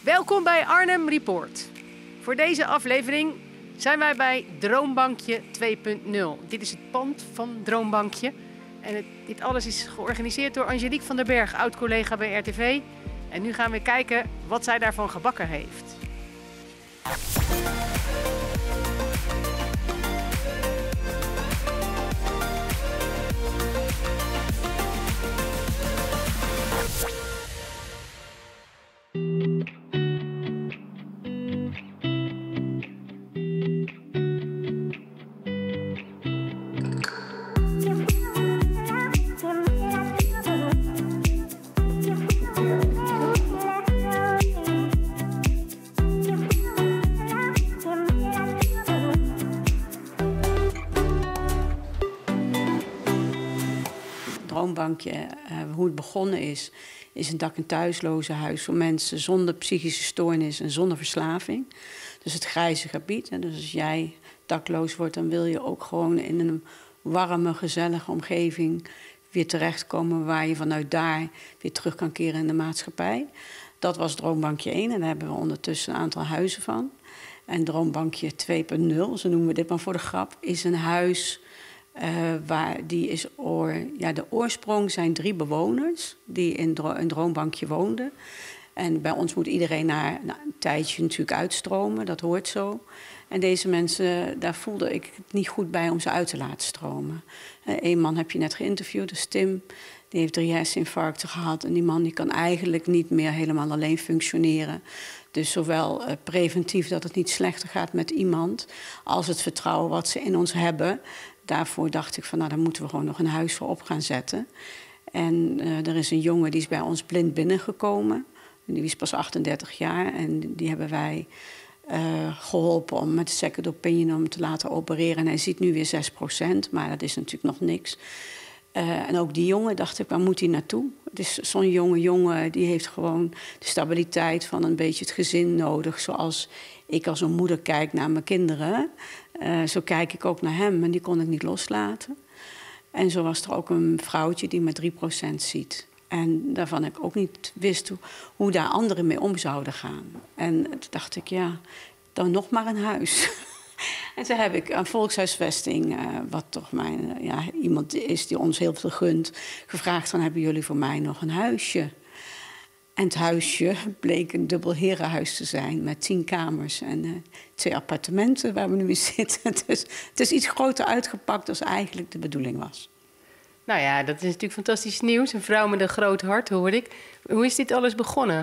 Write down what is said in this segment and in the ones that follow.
Welkom bij Arnhem Report. Voor deze aflevering zijn wij bij Droombankje 2.0. Dit is het pand van Droombankje. En dit alles is georganiseerd door Angelique van den Berg, oud-collega bij RTV. En nu gaan we kijken wat zij daarvan gebakken heeft. Droombankje, hoe het begonnen is een dak- en thuislozenhuis voor mensen zonder psychische stoornis en zonder verslaving. Dus het grijze gebied. Hè. Dus als jij dakloos wordt, dan wil je ook gewoon in een warme, gezellige omgeving weer terechtkomen waar je vanuit daar weer terug kan keren in de maatschappij. Dat was Droombankje 1 en daar hebben we ondertussen een aantal huizen van. En Droombankje 2.0, zo noemen we dit maar voor de grap, is een huis de oorsprong zijn 3 bewoners die in een Droombankje woonden. En bij ons moet iedereen na een tijdje natuurlijk uitstromen, dat hoort zo. En deze mensen, daar voelde ik het niet goed bij om ze uit te laten stromen. Eén man heb je net geïnterviewd, dus Tim. Die heeft 3 herseninfarcten gehad. En die man die kan eigenlijk niet meer helemaal alleen functioneren. Dus zowel preventief dat het niet slechter gaat met iemand, als het vertrouwen wat ze in ons hebben. Daarvoor dacht ik van, nou, daar moeten we gewoon nog een huis voor op gaan zetten. En er is een jongen die is bij ons blind binnengekomen. Die is pas 38 jaar en die hebben wij geholpen om met de second opinion om te laten opereren. En hij ziet nu weer 6%, maar dat is natuurlijk nog niks. En ook die jongen dacht ik, waar moet hij naartoe? Het is zo'n jonge jongen, die heeft gewoon de stabiliteit van een beetje het gezin nodig. Zoals ik als een moeder kijk naar mijn kinderen. Zo kijk ik ook naar hem en die kon ik niet loslaten. En zo was er ook een vrouwtje die maar 3% ziet. En daarvan ik ook niet wist hoe daar anderen mee om zouden gaan. En toen dacht ik, ja, dan nog maar een huis. En toen heb ik een volkshuisvesting, wat toch iemand is die ons heel veel gunt, gevraagd van, hebben jullie voor mij nog een huisje? En het huisje bleek een dubbel herenhuis te zijn met 10 kamers en 2 appartementen waar we nu in zitten. Dus het is iets groter uitgepakt dan eigenlijk de bedoeling was. Nou ja, dat is natuurlijk fantastisch nieuws. Een vrouw met een groot hart, hoor ik. Hoe is dit alles begonnen?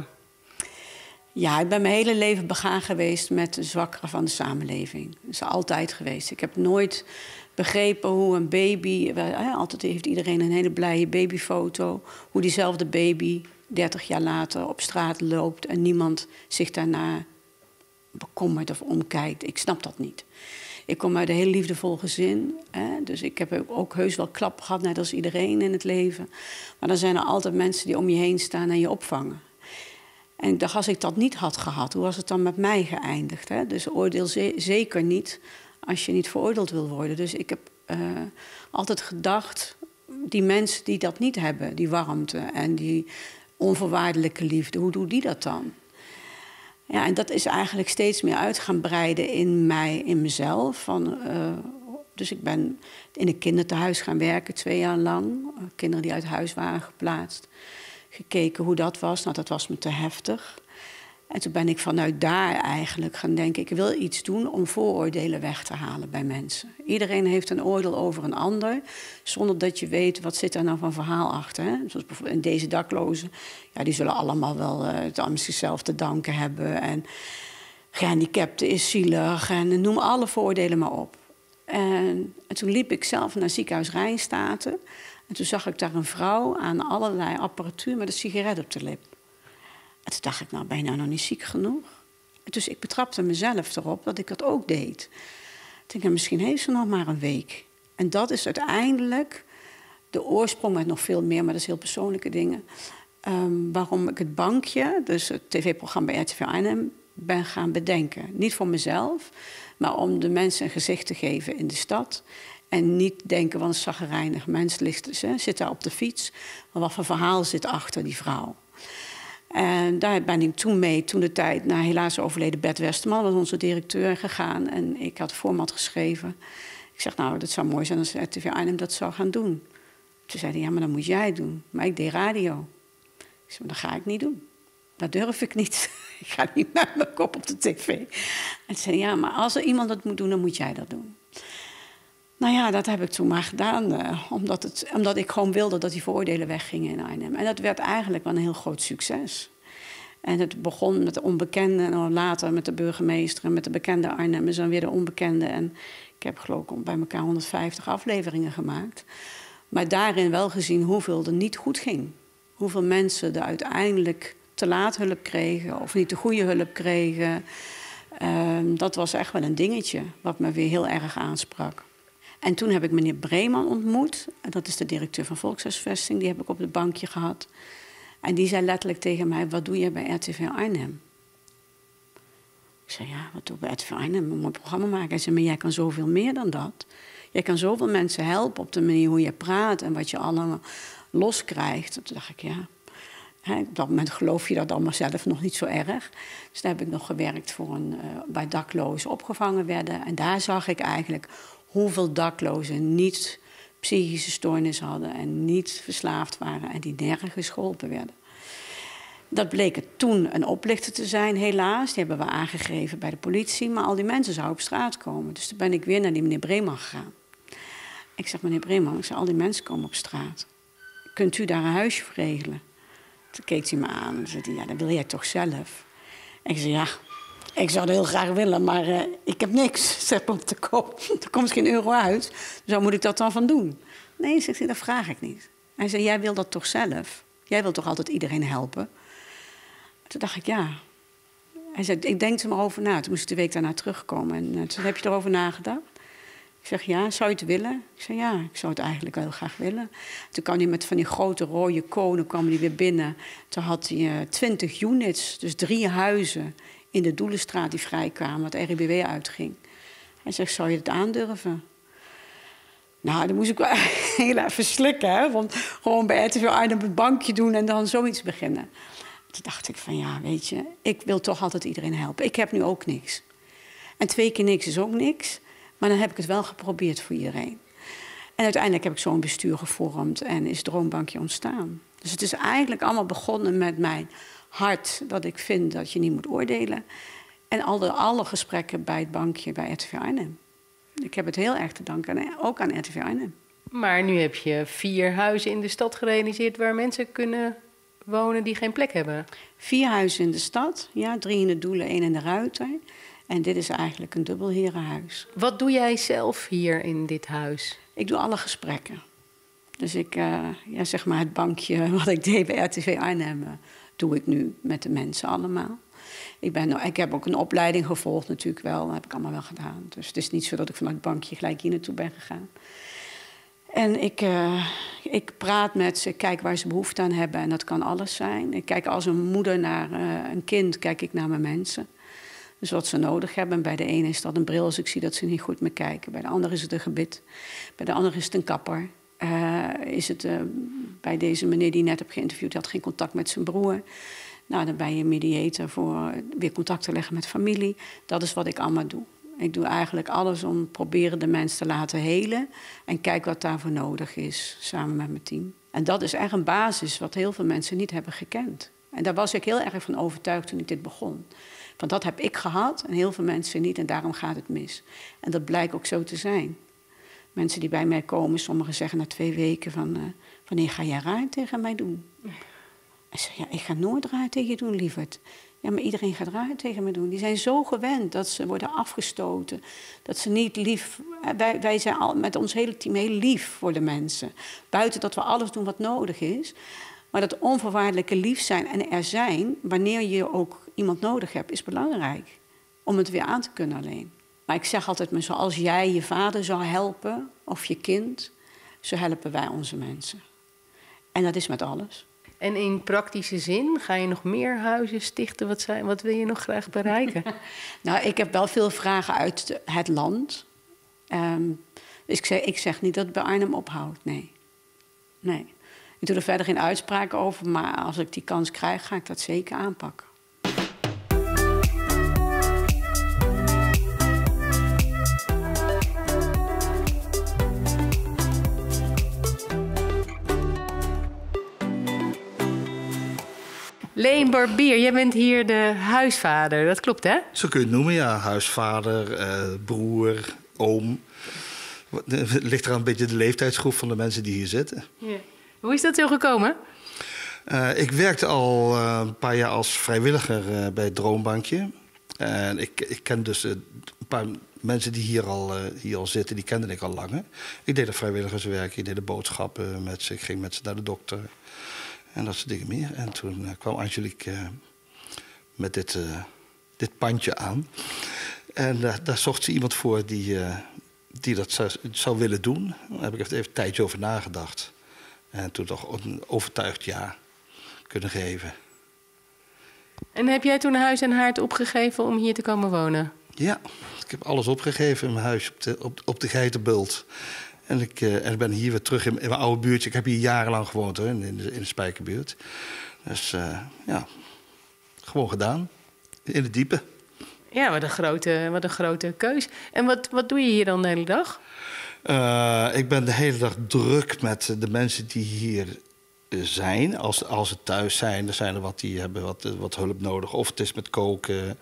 Ja, ik ben mijn hele leven begaan geweest met de zwakkeren van de samenleving. Dat is altijd geweest. Ik heb nooit begrepen hoe een baby, altijd heeft iedereen een hele blije babyfoto, hoe diezelfde baby 30 jaar later op straat loopt en niemand zich daarna bekommert of omkijkt. Ik snap dat niet. Ik kom uit een heel liefdevol gezin. Dus ik heb ook heus wel klappen gehad, net als iedereen in het leven. Maar dan zijn er altijd mensen die om je heen staan en je opvangen. En ik dacht, als ik dat niet had gehad, hoe was het dan met mij geëindigd? Hè? Dus oordeel zeker niet als je niet veroordeeld wil worden. Dus ik heb altijd gedacht, die mensen die dat niet hebben, die warmte en die onvoorwaardelijke liefde, hoe doen die dat dan? Ja, en dat is eigenlijk steeds meer uit gaan breiden in mezelf. Dus ik ben in een kindertehuis gaan werken 2 jaar lang. Kinderen die uit huis waren geplaatst. Gekeken hoe dat was. Nou, dat was me te heftig. En toen ben ik vanuit daar eigenlijk gaan denken, ik wil iets doen om vooroordelen weg te halen bij mensen. Iedereen heeft een oordeel over een ander, zonder dat je weet wat zit er nou van verhaal achter. Hè? Zoals bijvoorbeeld in deze daklozen, ja, die zullen allemaal wel het aan zichzelf te danken hebben. En gehandicapten is zielig en noem alle vooroordelen maar op. En toen liep ik zelf naar ziekenhuis Rijnstaten. En toen zag ik daar een vrouw aan allerlei apparatuur met een sigaret op de lip. En toen dacht ik, nou, ben je nou nog niet ziek genoeg? En dus ik betrapte mezelf erop dat ik dat ook deed. Ik denk, misschien heeft ze nog maar een week. En dat is uiteindelijk de oorsprong met nog veel meer, maar dat is heel persoonlijke dingen. Waarom ik het bankje, dus het tv-programma bij RTV Arnhem, ben gaan bedenken. Niet voor mezelf, maar om de mensen een gezicht te geven in de stad. En niet denken, want een chagrijnig mens zit daar op de fiets. Maar wat voor verhaal zit achter die vrouw? En daar ben ik toen de tijd naar helaas overleden Bert Westerman, was onze directeur, gegaan. En ik had format geschreven. Ik zeg, nou, dat zou mooi zijn als RTV Arnhem dat zou gaan doen. Toen zei hij, ja, maar dat moet jij doen. Maar ik deed radio. Ik zei, maar dat ga ik niet doen. Dat durf ik niet. Ik ga niet met mijn kop op de tv. En toen zei hij, ja, maar als er iemand dat moet doen, dan moet jij dat doen. Nou ja, dat heb ik toen maar gedaan. Omdat ik gewoon wilde dat die vooroordelen weggingen in Arnhem. En dat werd eigenlijk wel een heel groot succes. En het begon met de onbekende en dan later met de burgemeester en met de bekende Arnhemmers en weer de onbekende. En ik heb geloof ik bij elkaar 150 afleveringen gemaakt. Maar daarin wel gezien hoeveel er niet goed ging. Hoeveel mensen er uiteindelijk te laat hulp kregen of niet de goede hulp kregen. Dat was echt wel een dingetje wat me weer heel erg aansprak. En toen heb ik meneer Breeman ontmoet. Dat is de directeur van Volkshuisvesting. Die heb ik op het bankje gehad. En die zei letterlijk tegen mij, wat doe je bij RTV Arnhem? Ik zei, ja, wat doe ik bij RTV Arnhem? Een mooi programma maken. Hij zei, maar jij kan zoveel meer dan dat. Jij kan zoveel mensen helpen op de manier hoe je praat en wat je allemaal loskrijgt. Toen dacht ik, ja. Op dat moment geloof je dat allemaal zelf nog niet zo erg. Dus daar heb ik nog gewerkt bij daklozen opgevangen werden. En daar zag ik eigenlijk hoeveel daklozen niet psychische stoornis hadden en niet verslaafd waren en die nergens geholpen werden. Dat bleek het toen een oplichter te zijn, helaas. Die hebben we aangegeven bij de politie, maar al die mensen zouden op straat komen. Dus toen ben ik weer naar die meneer Breeman gegaan. Ik zeg, meneer Breeman, al die mensen komen op straat. Kunt u daar een huisje voor regelen? Toen keek hij me aan en zei hij, ja, dat wil jij toch zelf? En ik zei, ja, ik zou het heel graag willen, maar ik heb niks, zeg op de kop. Er komt geen euro uit, dus waar moet ik dat dan van doen? Nee, zegt hij, dat vraag ik niet. Hij zei, jij wil dat toch zelf? Jij wilt toch altijd iedereen helpen? Toen dacht ik, ja. Hij zei, ik denk er maar over na. Toen moest ik de week daarna terugkomen. En toen heb je erover nagedacht? Ik zeg, ja, zou je het willen? Ik zeg, ja, ik zou het eigenlijk wel heel graag willen. Toen kwam hij met van die grote rode konen kwam hij weer binnen. Toen had hij 20 units, dus 3 huizen in de Doelenstraat die vrijkwamen, wat RIBW uitging. Hij zegt, zou je het aandurven? Nou, dan moest ik wel heel even slikken, hè? Want gewoon bij RTV Arnhem een bankje doen en dan zoiets beginnen. Toen dacht ik van, ja, weet je, ik wil toch altijd iedereen helpen. Ik heb nu ook niks. En 2 keer niks is ook niks. Maar dan heb ik het wel geprobeerd voor iedereen. En uiteindelijk heb ik zo'n bestuur gevormd en is Droombankje ontstaan. Dus het is eigenlijk allemaal begonnen met mijn hart, dat ik vind dat je niet moet oordelen. En alle gesprekken bij het bankje bij RTV Arnhem. Ik heb het heel erg te danken, ook aan RTV Arnhem. Maar nu heb je 4 huizen in de stad gerealiseerd waar mensen kunnen wonen die geen plek hebben. 4 huizen in de stad, ja, 3 in de Doelen, 1 in de Ruiter. En dit is eigenlijk een dubbelherenhuis. Wat doe jij zelf hier in dit huis? Ik doe alle gesprekken. Dus zeg maar het bankje wat ik deed bij RTV Arnhem, doe ik nu met de mensen allemaal. Ik heb ook een opleiding gevolgd natuurlijk wel, dat heb ik allemaal wel gedaan. Dus het is niet zo dat ik vanuit het bankje gelijk hier naartoe ben gegaan. En ik praat met ze, kijk waar ze behoefte aan hebben en dat kan alles zijn. Ik kijk als een moeder naar een kind, kijk ik naar mijn mensen. Dus wat ze nodig hebben. Bij de ene is dat een bril als ik zie dat ze niet goed meer kijken. Bij de andere is het een gebit. Bij de andere is het een kapper. Bij deze meneer die ik net heb geïnterviewd, die had geen contact met zijn broer. Nou, dan ben je mediator voor weer contact te leggen met familie. Dat is wat ik allemaal doe. Ik doe eigenlijk alles om proberen de mensen te laten helen. En kijk wat daarvoor nodig is, samen met mijn team. En dat is echt een basis wat heel veel mensen niet hebben gekend. En daar was ik heel erg van overtuigd toen ik dit begon. Want dat heb ik gehad en heel veel mensen niet en daarom gaat het mis. En dat blijkt ook zo te zijn. Mensen die bij mij komen, sommigen zeggen na 2 weken van... wanneer ga jij raar tegen mij doen? Ik zeg, ja, ik ga nooit raar tegen je doen, lieverd. Ja, maar iedereen gaat raar tegen me doen. Die zijn zo gewend dat ze worden afgestoten. Dat ze niet lief... Wij zijn met ons hele team heel lief voor de mensen. Buiten dat we alles doen wat nodig is... Maar dat onvoorwaardelijke lief zijn en er zijn, wanneer je ook iemand nodig hebt, is belangrijk. Om het weer aan te kunnen alleen. Maar ik zeg altijd maar, zoals jij je vader zou helpen, of je kind, zo helpen wij onze mensen. En dat is met alles. En in praktische zin, ga je nog meer huizen stichten? Wat wil je nog graag bereiken? Nou, ik heb wel veel vragen uit het land. Dus ik zeg niet dat het bij Arnhem ophoudt, nee. Ik doe er verder geen uitspraken over, maar als ik die kans krijg, ga ik dat zeker aanpakken. Leen Barbier, jij bent hier de huisvader, dat klopt hè? Zo kun je het noemen, ja. Huisvader, broer, oom. Het ligt er een beetje de leeftijdsgroep van de mensen die hier zitten. Ja. Hoe is dat zo gekomen? Ik werkte al een paar jaar als vrijwilliger bij het Droombankje. En ik ken dus een paar mensen die hier al zitten, die kende ik al langer. Ik deed er vrijwilligerswerk, ik deed de boodschappen met ze, ik ging met ze naar de dokter. En dat soort dingen meer. En toen kwam Angelique met dit pandje aan. En daar zocht ze iemand voor die dat zou willen doen. Daar heb ik even een tijdje over nagedacht. En toen toch een overtuigd ja kunnen geven. En heb jij toen huis en haard opgegeven om hier te komen wonen? Ja, ik heb alles opgegeven in mijn huis op de Geitenbult. En ik ben hier weer terug in mijn oude buurtje. Ik heb hier jarenlang gewoond hoor, in de Spijkerbuurt. Dus ja, gewoon gedaan. In het diepe. Ja, wat een grote keus. En wat doe je hier dan de hele dag? Ik ben de hele dag druk met de mensen die hier zijn. Als ze thuis zijn, er zijn er wat die hebben wat hulp nodig. Of het is met koken.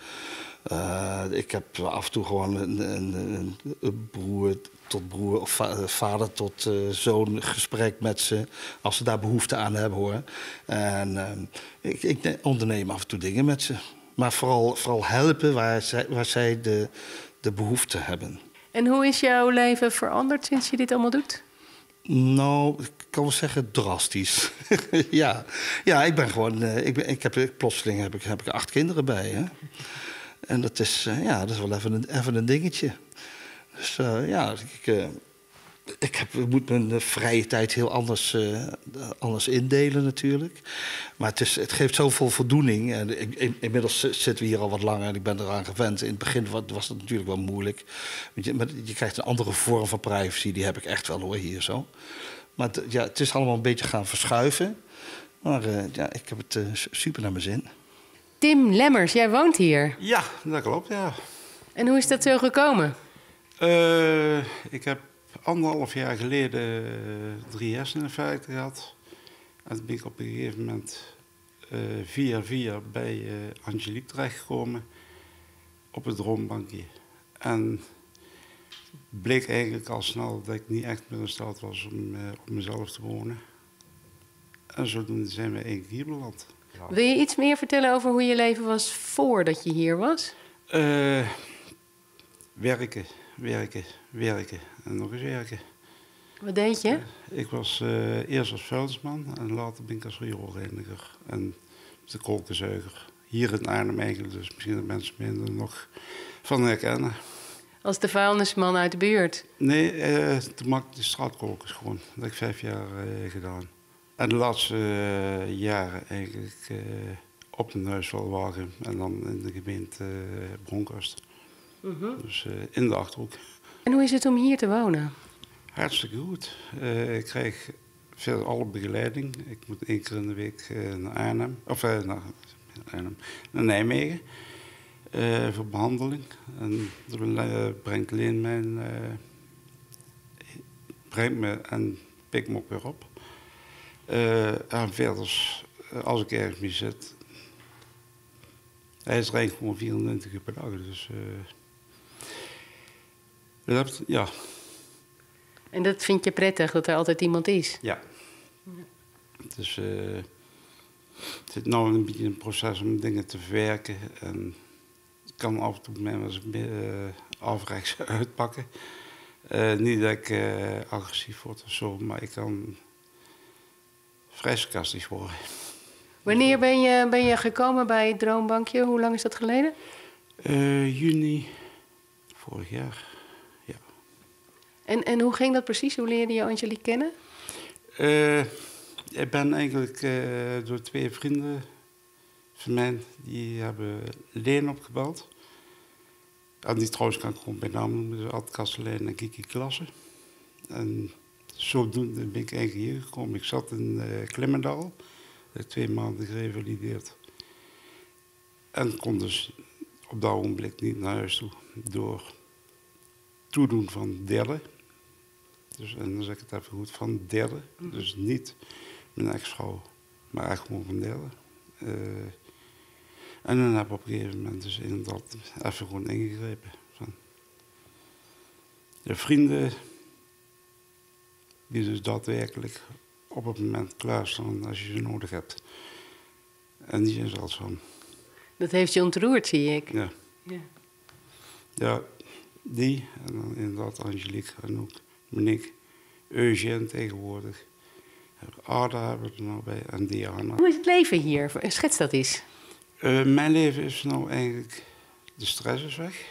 Ik heb af en toe gewoon een broer tot broer of vader tot zoon gesprek met ze. Als ze daar behoefte aan hebben hoor. En ik onderneem af en toe dingen met ze. Maar vooral helpen waar zij de behoefte hebben. En hoe is jouw leven veranderd sinds je dit allemaal doet? Nou, ik kan wel zeggen drastisch. ja, ik ben gewoon. Plotseling heb ik 8 kinderen bij. Hè? En dat is wel even een dingetje. Dus ik moet mijn vrije tijd heel anders indelen natuurlijk. Maar het geeft zoveel voldoening. En inmiddels zitten we hier al wat langer en ik ben eraan gewend. In het begin was het natuurlijk wel moeilijk. Maar je krijgt een andere vorm van privacy. Die heb ik echt wel hoor, hier zo. Maar het is allemaal een beetje gaan verschuiven. Maar ik heb het super naar mijn zin. Tim Lemmers, jij woont hier. Ja, dat klopt, ja. En hoe is dat zo gekomen? Ik heb 1,5 jaar geleden 3 herseninfarcten gehad. En toen ben ik op een gegeven moment via bij Angelique terechtgekomen op het Droombankje. En bleek eigenlijk al snel dat ik niet echt meer in staat was om op mezelf te wonen. En zodoende zijn we eigenlijk hier beland. Wil je iets meer vertellen over hoe je leven was voordat je hier was? Werken en nog eens werken. Wat deed je? Ik was eerst als vuilnisman en later ben ik als rioolreiniger en de koolkenzuiger. Hier in Arnhem eigenlijk, dus misschien dat mensen me er nog van herkennen. Als de vuilnisman uit de buurt? Nee, toen maakte ik de straatkolkens gewoon. Dat heb ik 5 jaar gedaan. En de laatste jaren eigenlijk op een huisvuilwagen en dan in de gemeente Bronkhorst. Dus in de Achterhoek. En hoe is het om hier te wonen? Hartstikke goed. Ik krijg veel alle begeleiding. Ik moet 1 keer in de week naar Arnhem, of naar Nijmegen voor behandeling. En dan brengt Leen brengt me en pikt me ook weer op. En verder, als ik ergens mee zit, hij is er eigenlijk gewoon 24 uur per dag. Dus ja. En dat vind je prettig, dat er altijd iemand is? Ja. Dus het zit nu een beetje in een proces om dingen te verwerken. En het kan af en toe mij wel eens afrechts uitpakken. Niet dat ik agressief word of zo, maar ik kan vrij sarcastisch worden. Wanneer ben je gekomen bij het Droombankje? Hoe lang is dat geleden? Juni vorig jaar, ja. En hoe ging dat precies? Hoe leerde je Angelique kennen? Ik ben eigenlijk door 2 vrienden van mij, die hebben Leen opgebeld. En die trouwens kan ik gewoon bij naam noemen, dus Ad Kastelein en Kiki Klasse. En zodoende ben ik eigenlijk hier gekomen. Ik zat in Klimmendaal. Ik heb 2 maanden gerevalideerd. En kon dus op dat ogenblik niet naar huis toe. Door toedoen van derde. Dus, en dan zeg ik het even goed, van derde. Dus niet mijn ex-vrouw, maar echt gewoon van derde. En dan heb ik op een gegeven moment dus inderdaad even gewoon ingegrepen. Van de vrienden die dus daadwerkelijk op het moment klaarstaan als je ze nodig hebt. En die zijn zeldzaam. Dat heeft je ontroerd, zie ik. Ja. Ja. Ja, die en dan inderdaad Angelique en ook Monique, Eugène tegenwoordig. Ada hebben we er nou bij en Diana. Hoe is het leven hier? Schets dat eens. Mijn leven is nou eigenlijk, de stress is weg.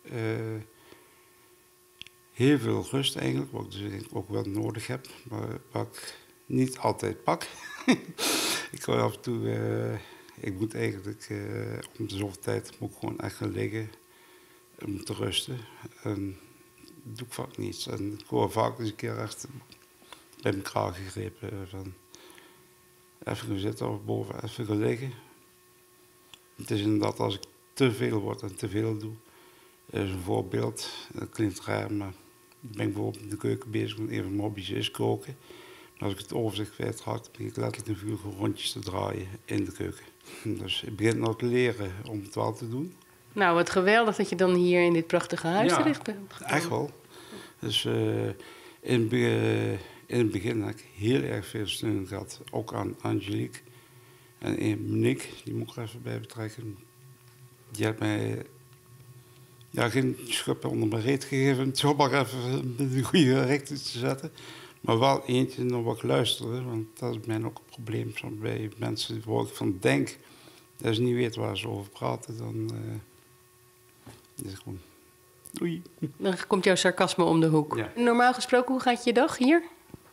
Heel veel rust eigenlijk, wat ik dus ook wel nodig heb, maar wat ik niet altijd pak. Ik ga af en toe, ik moet eigenlijk om de zoveel tijd moet ik gewoon echt gaan liggen om te rusten. En dat doe ik vaak niet. En ik hoor vaak eens een keer echt bij mijn kraag gegrepen van even gaan zitten of boven, even gaan liggen. Het is inderdaad als ik te veel word en te veel doe. Er is een voorbeeld, dat klinkt raar, maar ik ben bijvoorbeeld in de keuken bezig met een van mijn hobby's is koken. En als ik het overzicht kwijtraak, dan begin ik letterlijk een vuur rondjes te draaien in de keuken. Dus ik begin nou te leren om het wel te doen. Nou, wat geweldig dat je dan hier in dit prachtige huis terecht bent gekomen. Echt wel. Dus in het begin heb ik heel erg veel steun gehad, ook aan Angelique. En Monique, die moet ik er even bij betrekken. Die heeft mij geen schub onder mijn reet gegeven, het zo maar even in de goede richting te zetten. Maar wel eentje naar wat ik luisterde, want dat is mij ook een probleem. Soms bij mensen waar ik van denk dat ze niet weten waar ze over praten, dan is het gewoon doei. Dan komt jouw sarcasme om de hoek. Ja. Normaal gesproken, hoe gaat je dag hier?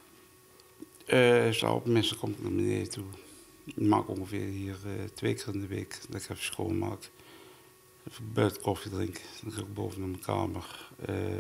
Op mensen kom ik naar beneden toe. Ik maak ongeveer hier 2 keer in de week dat ik even schoonmaak. Even buiten koffie drinken. Dan ga ik boven naar mijn kamer.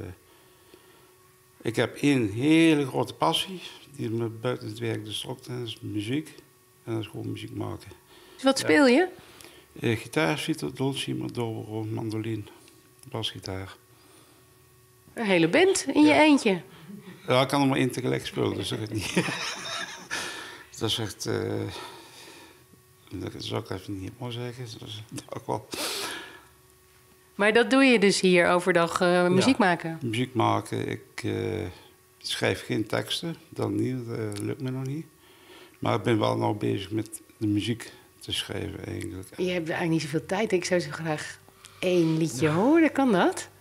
Ik heb 1 hele grote passie, die me buiten het werk dus trok, dat is muziek. En dat is gewoon muziek maken. Dus wat speel je? Gitaar, fietsen, dolce, dobro, mandoline, basgitaar. Een hele band in je eentje. Ja, ik kan er maar 1 tegelijk spelen, dus dat gaat niet. Dat is echt, dat zou ik even niet helemaal zeggen, dat is ook wel. Maar dat doe je dus hier overdag, muziek maken? Muziek maken, ik schrijf geen teksten, dat niet, dat lukt me nog niet. Maar ik ben wel nou bezig met de muziek te schrijven eigenlijk. Je hebt eigenlijk niet zoveel tijd. Ik zou zo graag 1 liedje horen, kan dat?